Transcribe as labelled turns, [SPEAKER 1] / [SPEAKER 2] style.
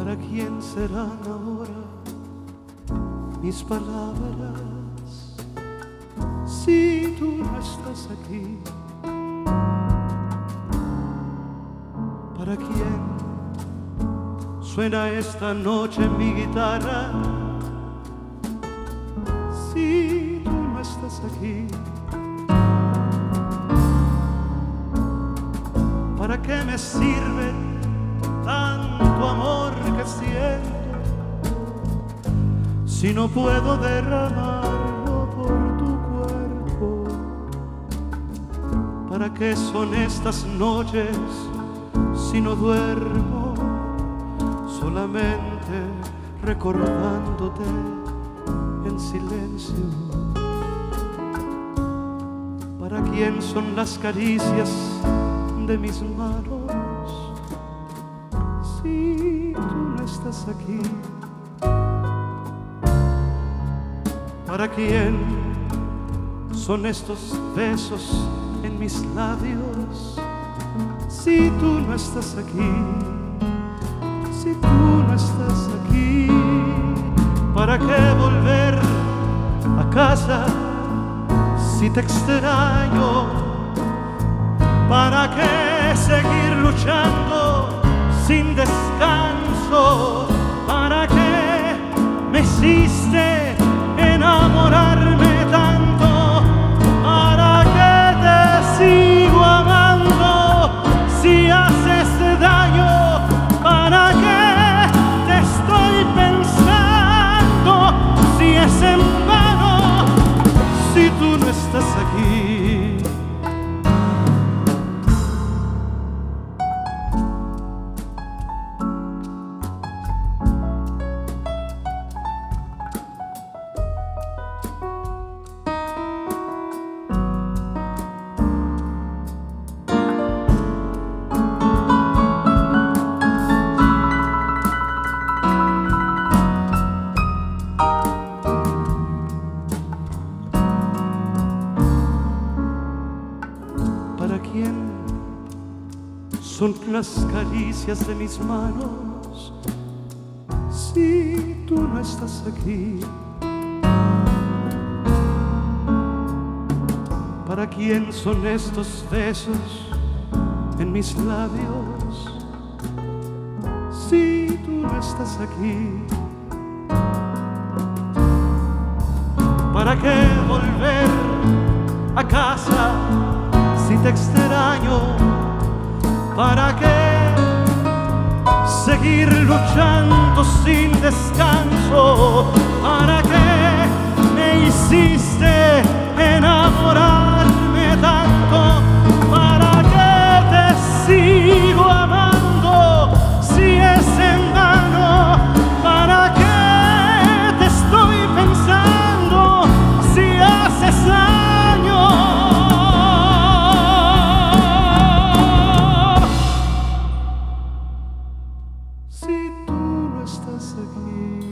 [SPEAKER 1] ¿Para quién serán ahora mis palabras si tú no estás aquí? ¿Para quién suena esta noche mi guitarra si tú no estás aquí? ¿Para qué me sirve tanto amor que siento si no puedo derramarlo por tu cuerpo? ¿Para qué son estas noches si no duermo solamente recordándote en silencio? ¿Para quién son las caricias de mis manos si tú no estás aquí? ¿Para quién son estos besos en mis labios si tú no estás aquí? Si tú no estás aquí, ¿para qué volver a casa si te extraño? ¿Para qué seguir luchando sin descanso? ¿Para qué me hiciste enamorarme tanto? ¿Para qué te sigo amando si haces daño? ¿Para qué te estoy pensando si es en vano? Si tú no estás aquí. ¿Para quién son las caricias de mis manos si tú no estás aquí? ¿Para quién son estos besos en mis labios si tú no estás aquí? ¿Para qué volver a casa si te extraño? ¿Para qué seguir luchando sin descanso? ¿Para qué me hiciste enamorarme tanto? ¿Para qué te sigo amando si es en vano? ¿Para qué te estoy pensando si haces daño? Si tú no estás aquí.